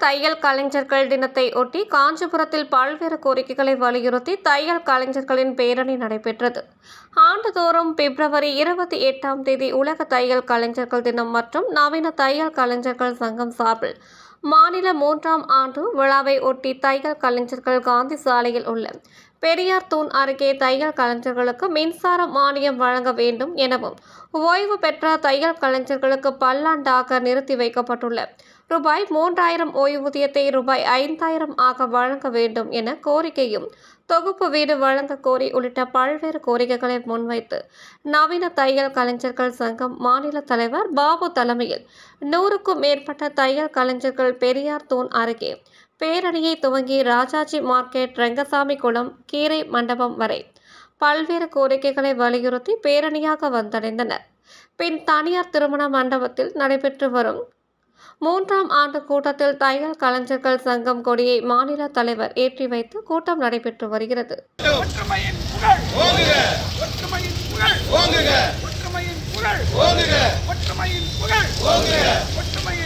தையல் கலைஞர்கள் தினத்தை ஒட்டி காஞ்சிபுரத்தில் பல்வேறு கோரிக்கைகளை வலியுறுத்தி தையல் கலைஞர்களின் பேரணி நடைபெற்றது. ஆண்டுதோறும் பிப்ரவரி 28ஆம் தேதி உலக தையல் கலைஞர்கள் தினம் மற்றும் நவீன தையல் கலைஞர்கள் சங்கம் சார்பில் மாநில 3ஆம் ஆண்டு விழாவை ஒட்டி தையல் கலைஞர்கள் காந்தி சாலையில் உள்ள பெரியார் தூண் அருகே தையல் கலைஞர்களுக்கு மின்சார மானியம் வழங்க வேண்டும் எனவும், ஓய்வு பெற்ற தையல் கலைஞர்களுக்கு பல்லாண்டாக நிறுத்தி வைக்கப்பட்டுள்ள ரூபாய் 3000 ஓய்வூதியத்தை ரூபாய் 5000 ஆக வழங்க வேண்டும் என கோரிக்கையும், தொகுப்பு வீடு வழங்க கோரி உள்ளிட்ட பல்வேறு கோரிக்கைகளை முன்வைத்து நவீன தையல் கலைஞர்கள் சங்கம் மாநில தலைவர் பாபு தலைமையில் 100க்கும் மேற்பட்ட தையல் கலைஞர்கள் பெரியார் தூண் அருகே பேரணியை துவங்கி ராஜாஜி மார்க்கெட், ரெங்கசாமி குளம், கீரை மண்டபம் வரை பல்வேறு கோரிக்கைகளை வலியுறுத்தி பேரணியாக வந்தடைந்தனர். பின் தனியார் திருமண மண்டபத்தில் நடைபெற்று வரும் 3ஆம் ஆண்டு கூட்டத்தில் தையல் கலைஞர்கள் சங்கம் கொடியை மாநில தலைவர் ஏற்றி வைத்து கூட்டம் நடைபெற்று வருகிறது. ஒற்றுமையின் புகழ்